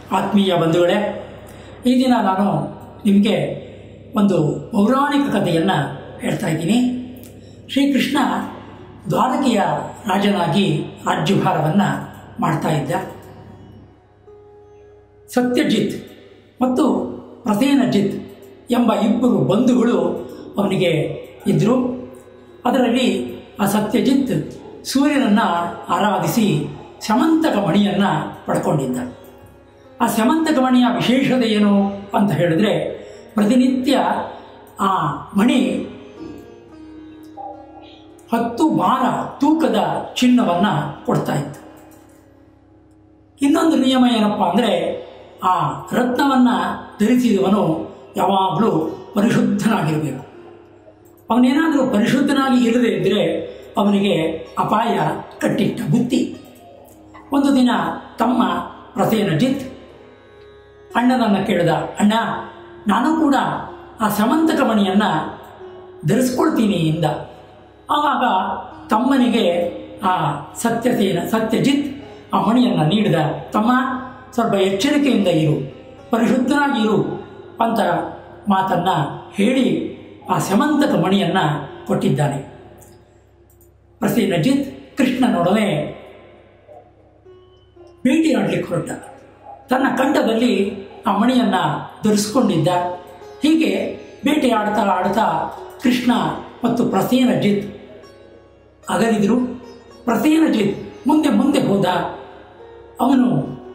ಆತ್ಮೀಯ ಬಂಧುಗಳೇ, ಈ ದಿನ ನಾನು ನಿಮಗೆ ಒಂದು ಪೌರಾಣಿಕ ಕಥೆಯನ್ನು ಹೇಳ್ತಾ ಇದ್ದೀನಿ. ಶ್ರೀಕೃಷ್ಣ ದ್ವಾರಕೆಯ ರಾಜನಾಗಿ ರಾಜ್ಯಭಾರವನ್ನು ಮಾಡ್ತಾ ಇದ್ದ. ಸತ್ಯಜಿತ್ ಮತ್ತು ಪ್ರಸೇನಜಿತ್ ಎಂಬ ಇಬ್ಬರು ಬಂಧುಗಳು ಅವನಿಗೆ ಇದ್ದರು. ಅದರಲ್ಲಿ ಆ ಸತ್ಯಜಿತ್ ಸೂರ್ಯನನ್ನು ಆರಾಧಿಸಿ ಸ್ಯಮಂತಕ ಮಣಿಯನ್ನು ಪಡ್ಕೊಂಡಿದ್ದ. ಆ ಸ್ಯಮಂತಕ ಮಣಿಯ ವಿಶೇಷತೆ ಏನು ಅಂತ ಹೇಳಿದ್ರೆ, ಪ್ರತಿನಿತ್ಯ ಆ ಮಣಿ 10 ಭಾರ ತೂಕದ ಚಿನ್ನವನ್ನು ಕೊಡ್ತಾ ಇತ್ತು. ಇನ್ನೊಂದು ನಿಯಮ ಏನಪ್ಪ ಅಂದರೆ, ಆ ರತ್ನವನ್ನು ಧರಿಸಿದವನು ಯಾವಾಗಲೂ ಪರಿಶುದ್ಧನಾಗಿರಬೇಕು. ಅವನೇನಾದರೂ ಪರಿಶುದ್ಧನಾಗಿ ಇರದೇ ಇದ್ದರೆ ಅವನಿಗೆ ಅಪಾಯ ಕಟ್ಟಿಟ್ಟ ಬುತ್ತಿ. ಒಂದು ದಿನ ತಮ್ಮ ಪ್ರಸೇನಜಿತ್ ಅಣ್ಣನನ್ನು ಕೇಳಿದ, ಅಣ್ಣ, ನಾನು ಕೂಡ ಆ ಸ್ಯಮಂತಕ ಮಣಿಯನ್ನು ಧರಿಸ್ಕೊಳ್ತೀನಿ ಎಂದ. ಆವಾಗ ತಮ್ಮನಿಗೆ ಆ ಸತ್ಯಜಿತ್ ಆ ಮಣಿಯನ್ನು ನೀಡಿದ. ತಮ್ಮ, ಸ್ವಲ್ಪ ಎಚ್ಚರಿಕೆಯಿಂದ ಇರು, ಪರಿಶುದ್ಧನಾಗಿ ಇರು ಅಂತ ಮಾತನ್ನು ಹೇಳಿ ಆ ಸ್ಯಮಂತಕ ಮಣಿಯನ್ನು ಕೊಟ್ಟಿದ್ದಾನೆ. ಪ್ರಸೇನಜಿತ್ ಕೃಷ್ಣನೊಡನೆ ಭೇಟಿಯಾಡಲಿಕ್ಕೆ ಹೊರಟ. ತನ್ನ ಕಂಠದಲ್ಲಿ ಆ ಮಣಿಯನ್ನು ಧರಿಸಿಕೊಂಡಿದ್ದ. ಹೀಗೆ ಬೇಟೆಯಾಡ್ತಾ ಆಡ್ತಾ ಕೃಷ್ಣ ಮತ್ತು ಪ್ರಸೇನಜಿತ್ ಅಗಲಿದರು. ಪ್ರಸೇನಜಿತ್ ಮುಂದೆ ಹೋದ. ಅವನು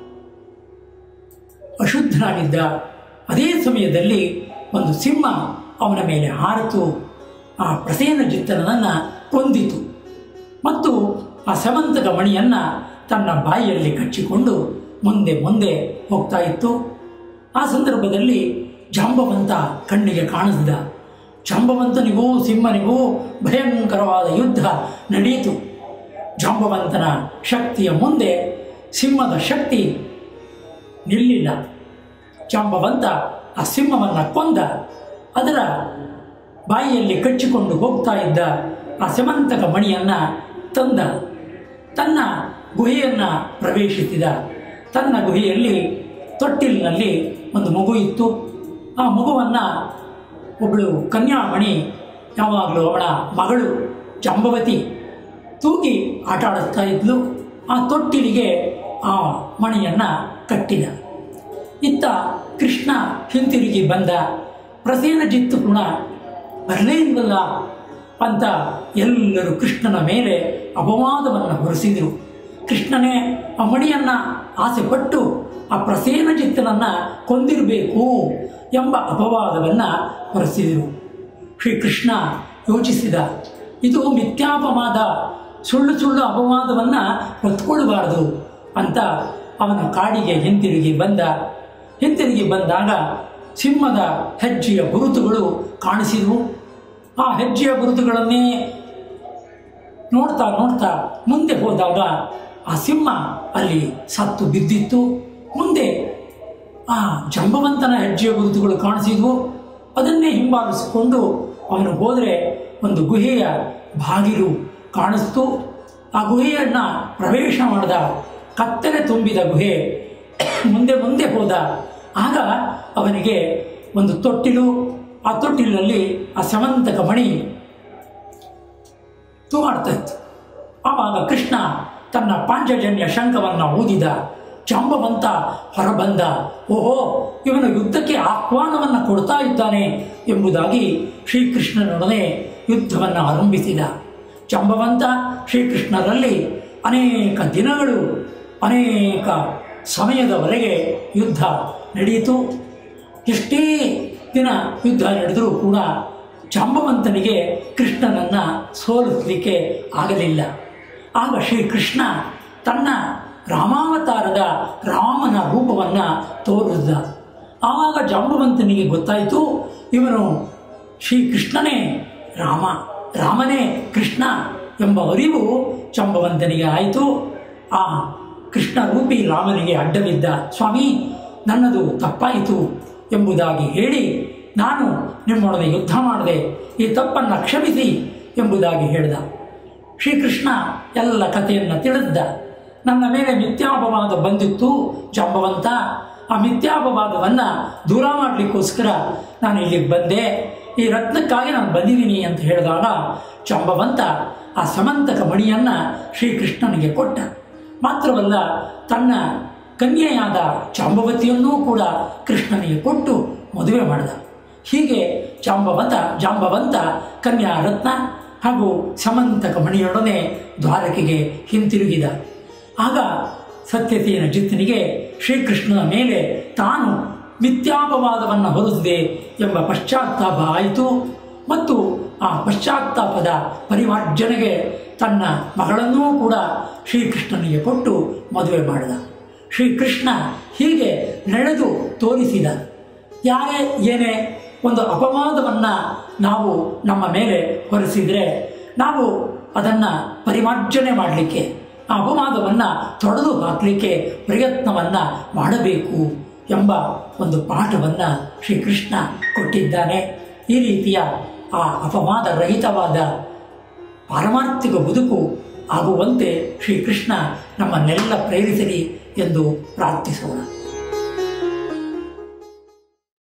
ಅಶುದ್ಧನಾಗಿದ್ದ. ಅದೇ ಸಮಯದಲ್ಲಿ ಒಂದು ಸಿಂಹ ಅವನ ಮೇಲೆ ಹಾರಿತು. ಆ ಪ್ರಸೇನಜಿತ್ತನನ್ನು ಕೊಂದಿತು ಮತ್ತು ಆ ಸ್ಯಮಂತಕ ಮಣಿಯನ್ನು ತನ್ನ ಬಾಯಿಯಲ್ಲಿ ಕಚ್ಚಿಕೊಂಡು ಮುಂದೆ ಹೋಗ್ತಾ ಇತ್ತು. ಆ ಸಂದರ್ಭದಲ್ಲಿ ಜಾಂಬವಂತ ಕಣ್ಣಿಗೆ ಕಾಣಿಸಿದ. ಜಾಂಬವಂತನಿಗೂ ಸಿಂಹನಿಗೂ ಭಯಂಕರವಾದ ಯುದ್ಧ ನಡೆಯಿತು. ಜಾಂಬವಂತನ ಶಕ್ತಿಯ ಮುಂದೆ ಸಿಂಹದ ಶಕ್ತಿ ನಿಲ್ಲಿಲ್ಲ. ಜಾಂಬವಂತ ಆ ಸಿಂಹವನ್ನು ಕೊಂದ. ಅದರ ಬಾಯಿಯಲ್ಲಿ ಕಚ್ಚಿಕೊಂಡು ಹೋಗ್ತಾ ಇದ್ದ ಆ ಸ್ಯಮಂತಕ ಮಣಿಯನ್ನು ತಂದ. ತನ್ನ ಗುಹೆಯನ್ನು ಪ್ರವೇಶಿಸಿದ. ತನ್ನ ಗುಹೆಯಲ್ಲಿ ತೊಟ್ಟಿಲಿನಲ್ಲಿ ಒಂದು ಮಗು ಇತ್ತು. ಆ ಮಗುವನ್ನು ಒಬ್ಬಳು ಕನ್ಯಾಮಣಿ, ಯಾವಾಗಲೂ ಅವಳ ಮಗಳು ಜಾಂಬವತಿ, ತೂಗಿ ಆಟ ಆಡುತ್ತಾ ಇದ್ಲು. ಆ ತೊಟ್ಟಿಲಿಗೆ ಆ ಮಣಿಯನ್ನು ಕಟ್ಟಿದ. ಇತ್ತ ಕೃಷ್ಣ ಹಿಂತಿರುಗಿ ಬಂದ. ಪ್ರಸೇನಜಿತ್ತು ಕೂಡ ಬರಲೇ ಇಲ್ಲವಲ್ಲ ಅಂತ ಎಲ್ಲರೂ ಕೃಷ್ಣನ ಮೇಲೆ ಅಪವಾದವನ್ನು ಹೊರಿಸಿದರು. ಕೃಷ್ಣನೇ ಆ ಮಣಿಯನ್ನು ಆಸೆಪಟ್ಟು ಆ ಪ್ರಸೇನಜಿತ್ತನನ್ನು ಕೊಂದಿರಬೇಕು ಎಂಬ ಅಪವಾದವನ್ನು ಹೊರಿಸಿದರು. ಶ್ರೀಕೃಷ್ಣ ಯೋಚಿಸಿದ, ಇದು ಮಿಥ್ಯಾಪವಾದ, ಸುಳ್ಳು ಅಪವಾದವನ್ನು ಹೊತ್ಕೊಳ್ಬಾರ್ದು ಅಂತ ಅವನ ಕಾಡಿಗೆ ಹಿಂತಿರುಗಿ ಬಂದಾಗ ಸಿಂಹದ ಹೆಜ್ಜೆಯ ಗುರುತುಗಳು ಕಾಣಿಸಿದವು. ಆ ಹೆಜ್ಜೆಯ ಗುರುತುಗಳನ್ನೇ ನೋಡ್ತಾ ಮುಂದೆ ಹೋದಾಗ ಆ ಸಿಂಹ ಅಲ್ಲಿ ಸತ್ತು ಬಿದ್ದಿತ್ತು. ಮುಂದೆ ಆ ಜಾಂಬವಂತನ ಹೆಜ್ಜೆಯ ಗುರುತುಗಳು ಕಾಣಿಸಿದ್ವು. ಅದನ್ನೇ ಹಿಂಬಾಲಿಸಿಕೊಂಡು ಅವನು ಹೋದರೆ ಒಂದು ಗುಹೆಯ ಬಾಗಿಲು ಕಾಣಿಸ್ತು. ಆ ಗುಹೆಯನ್ನು ಪ್ರವೇಶ ಮಾಡಿದ. ಕತ್ತಲೆ ತುಂಬಿದ ಗುಹೆ. ಮುಂದೆ ಹೋದ. ಆಗ ಅವನಿಗೆ ಒಂದು ತೊಟ್ಟಿಲು. ಆ ತೊಟ್ಟಿಲಿನಲ್ಲಿ ಆ ಸ್ಯಮಂತಕ ಮಣಿ ತೂಗಾಡ್ತಾ ಇತ್ತು. ಆವಾಗ ಕೃಷ್ಣ ತನ್ನ ಪಾಂಚಜನ್ಯ ಶಂಖವನ್ನು ಊದಿದ. ಜಾಂಬವಂತ ಹೊರಬಂದ. ಓಹೋ, ಇವನು ಯುದ್ಧಕ್ಕೆ ಆಹ್ವಾನವನ್ನು ಕೊಡ್ತಾ ಇದ್ದಾನೆ ಎಂಬುದಾಗಿ ಶ್ರೀಕೃಷ್ಣನೊಡನೆ ಯುದ್ಧವನ್ನು ಆರಂಭಿಸಿದ. ಜಾಂಬವಂತ ಶ್ರೀಕೃಷ್ಣರಲ್ಲಿ ಅನೇಕ ದಿನಗಳು, ಅನೇಕ ಸಮಯದವರೆಗೆ ಯುದ್ಧ ನಡೆಯಿತು. ಎಷ್ಟೇ ದಿನ ಯುದ್ಧ ನಡೆದರೂ ಕೂಡ ಜಾಂಬವಂತನಿಗೆ ಕೃಷ್ಣನನ್ನು ಸೋಲಿಸಲಿಕ್ಕೆ ಆಗಲಿಲ್ಲ. ಆಗ ಶ್ರೀಕೃಷ್ಣ ತನ್ನ ರಾಮಾವತಾರದ ರಾಮನ ರೂಪವನ್ನು ತೋರಿಸಿದ. ಆವಾಗ ಜಾಂಬವಂತನಿಗೆ ಗೊತ್ತಾಯಿತು, ಇವನು ಶ್ರೀಕೃಷ್ಣನೇ ರಾಮನೇ ಕೃಷ್ಣ ಎಂಬ ಅರಿವು ಜಾಂಬವಂತನಿಗೆ ಆಯಿತು. ಆ ಕೃಷ್ಣ ರೂಪಿ ರಾಮನಿಗೆ ಅಡ್ಡವಿದ್ದ. ಸ್ವಾಮಿ, ನನ್ನದು ತಪ್ಪಾಯಿತು ಎಂಬುದಾಗಿ ಹೇಳಿ, ನಾನು ನಿಮ್ಮೊಡನೆ ಯುದ್ಧ ಮಾಡಿದೆ, ಈ ತಪ್ಪನ್ನು ಕ್ಷಮಿಸಿ ಎಂಬುದಾಗಿ ಹೇಳಿದ. ಶ್ರೀಕೃಷ್ಣ ಎಲ್ಲ ಕಥೆಯನ್ನು ತಿಳಿದ. ನನ್ನ ಮೇಲೆ ಮಿಥ್ಯಾಪವಾದ ಬಂದಿತ್ತು ಜಾಂಬವಂತ, ಆ ಮಿಥ್ಯಾಪವಾದವನ್ನು ದೂರ ಮಾಡಲಿಕ್ಕೋಸ್ಕರ ನಾನು ಇಲ್ಲಿಗೆ ಬಂದೆ, ಈ ರತ್ನಕ್ಕಾಗಿ ನಾನು ಬಂದಿದ್ದೀನಿ ಅಂತ ಹೇಳಿದಾಗ ಜಾಂಬವಂತ ಆ ಸಮಂತಕ ಮಣಿಯನ್ನು ಶ್ರೀಕೃಷ್ಣನಿಗೆ ಕೊಟ್ಟ. ಮಾತ್ರವಲ್ಲ, ತನ್ನ ಕನ್ಯೆಯಾದ ಜಾಂಬವತಿಯನ್ನೂ ಕೂಡ ಕೃಷ್ಣನಿಗೆ ಕೊಟ್ಟು ಮದುವೆ ಮಾಡಿದ. ಹೀಗೆ ಜಾಂಬವಂತ ಕನ್ಯಾ ರತ್ನ ಹಾಗೂ ಸಮಂತಕ ಮಣಿಯೊಡನೆ ದ್ವಾರಕೆಗೆ ಹಿಂತಿರುಗಿದ. ಆಗ ಸತ್ಯಸೇನ ಜಿತ್ತನಿಗೆ ಶ್ರೀಕೃಷ್ಣನ ಮೇಲೆ ತಾನು ಮಿಥ್ಯಾಪವಾದವನ್ನು ಹೊರದಿದೆ ಎಂಬ ಪಶ್ಚಾತ್ತಾಪ ಆಯಿತು. ಮತ್ತು ಆ ಪಶ್ಚಾತ್ತಾಪದ ಪರಿಮಾರ್ಜನೆಗೆ ತನ್ನ ಮಗಳನ್ನೂ ಕೂಡ ಶ್ರೀಕೃಷ್ಣನಿಗೆ ಕೊಟ್ಟು ಮದುವೆ ಮಾಡಿದ. ಶ್ರೀಕೃಷ್ಣ ಹೀಗೆ ನಡೆದು ತೋರಿಸಿದ. ಯಾರೇ ಏನೇ ಒಂದು ಅಪವಾದವನ್ನು ನಾವು ನಮ್ಮ ಮೇಲೆ ಹೊರಿಸಿದರೆ ನಾವು ಅದನ್ನು ಪರಿಮಾರ್ಜನೆ ಮಾಡಲಿಕ್ಕೆ, ಆ ಅಪವಾದವನ್ನು ತೊಡೆದು ಹಾಕಲಿಕ್ಕೆ ಪ್ರಯತ್ನವನ್ನು ಮಾಡಬೇಕು ಎಂಬ ಒಂದು ಪಾಠವನ್ನು ಶ್ರೀಕೃಷ್ಣ ಕೊಟ್ಟಿದ್ದಾನೆ. ಈ ರೀತಿಯ ಆ ಅಪವಾದ ರಹಿತವಾದ ಪಾರಮಾರ್ಥಿಕ ಬದುಕು ಆಗುವಂತೆ ಶ್ರೀಕೃಷ್ಣ ನಮ್ಮನ್ನೆಲ್ಲ ಪ್ರೇರಿಸಲಿ ಎಂದು ಪ್ರಾರ್ಥಿಸೋಣ.